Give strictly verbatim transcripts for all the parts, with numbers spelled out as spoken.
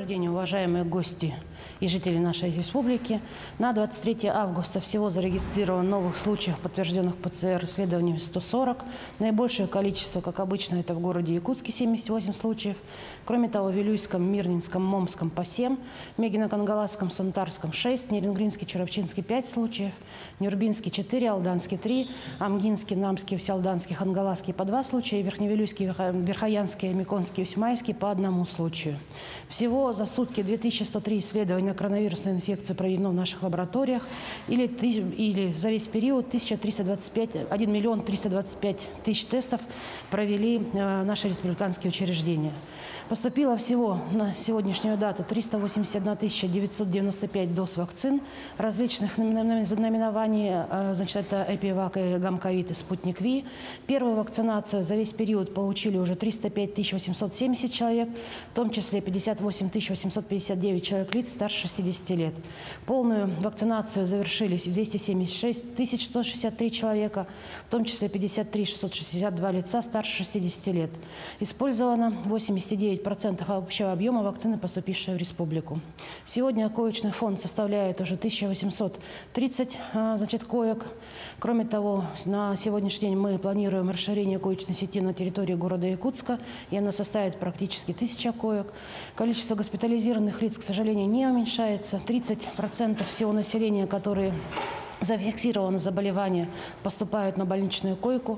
Добрый день, уважаемые гости и жители нашей республики. На двадцать третье августа всего зарегистрировано новых случаев, подтвержденных ПЦР-исследованиями, сто сорок. Наибольшее количество, как обычно, это в городе Якутске семьдесят восемь случаев. Кроме того, в Вилюйском, Мирнинском, Момском по семь, Мегино-Кангаласском, Сунтарском шесть, Нерингринский, Чурапчинский пять случаев, Нюрбинский четыре, Алданский три, Амгинский, Намский, Всеалданский, Хангаласский по два случая, Верхневилюйский, Верхоянский, Миконский, Усьмайский по одному случаю. Всего за сутки две тысячи сто три исследования на коронавирусную инфекцию проведено в наших лабораториях, или, или за весь период тысяча триста двадцать пять, один миллион триста двадцать пять тысяч тестов провели э, наши республиканские учреждения. Поступило всего на сегодняшнюю дату триста восемьдесят одна тысяча девятьсот девяносто пять доз вакцин различных наименований, э, значит, это Эпивак и Гамковид и Спутник Ви. Первую вакцинацию за весь период получили уже триста пять тысяч восемьсот семьдесят человек, в том числе пятьдесят восемь тысяч восемьсот пятьдесят девять человек лиц старше шестидесяти лет. Полную вакцинацию завершили двести семьдесят шесть тысяч сто шестьдесят три человека, в том числе пятьдесят три тысяча шестьсот шестьдесят два лица старше шестидесяти лет. Использовано восемьдесят девять процентов общего объема вакцины, поступившей в республику. Сегодня коечный фонд составляет уже тысячу восемьсот тридцать значит, коек. Кроме того, на сегодняшний день мы планируем расширение коечной сети на территории города Якутска, и она составит практически тысяча коек. Количество госпитализированных лиц, к сожалению, не уменьшается. тридцать процентов всего населения, которые зафиксировано заболевание, поступают на больничную койку.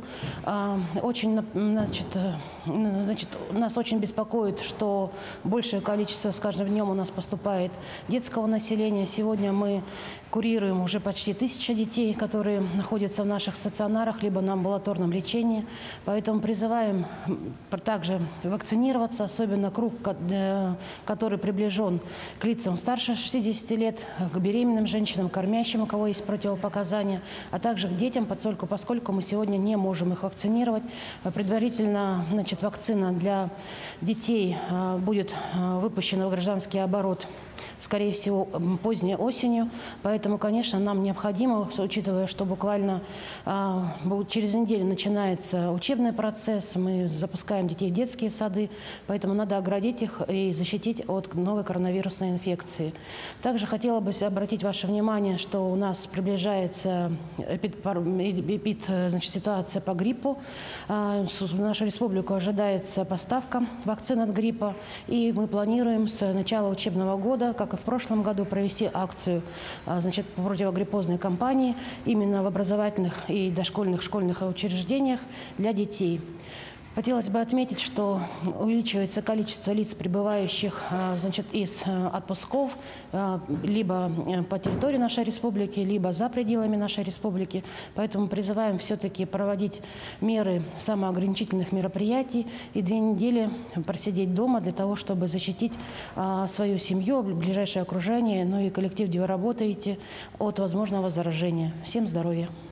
Очень, значит, значит, нас очень беспокоит, что большее количество с каждым днем у нас поступает детского населения. Сегодня мы курируем уже почти тысяча детей, которые находятся в наших стационарах либо на амбулаторном лечении. Поэтому призываем также вакцинироваться, особенно круг, который приближен к лицам старше шестидесяти лет, к беременным женщинам, кормящим, у кого есть противопоказания. Показания, а также к детям, поскольку, поскольку мы сегодня не можем их вакцинировать. Предварительно, значит, вакцина для детей будет выпущена в гражданский оборот, скорее всего, поздней осенью. Поэтому, конечно, нам необходимо, учитывая, что буквально а, через неделю начинается учебный процесс, мы запускаем детей в детские сады, поэтому надо оградить их и защитить от новой коронавирусной инфекции. Также хотела бы обратить ваше внимание, что у нас приближается эпид, эпид, значит, ситуация по гриппу. А, в нашу республику ожидается поставка вакцин от гриппа, и мы планируем с начала учебного года, как и в прошлом году, провести акцию, значит, противогриппозной кампании именно в образовательных и дошкольных школьных учреждениях для детей. Хотелось бы отметить, что увеличивается количество лиц, прибывающих, значит, из отпусков либо по территории нашей республики, либо за пределами нашей республики. Поэтому призываем все-таки проводить меры самоограничительных мероприятий и две недели просидеть дома для того, чтобы защитить свою семью, ближайшее окружение, ну и коллектив, где вы работаете, от возможного заражения. Всем здоровья!